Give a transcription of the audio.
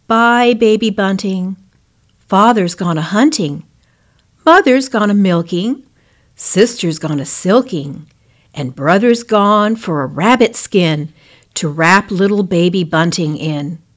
Bye, baby bunting. Father's gone a-hunting, mother's gone a-milking, sister's gone a-silking, and brother's gone for a rabbit skin to wrap little baby bunting in.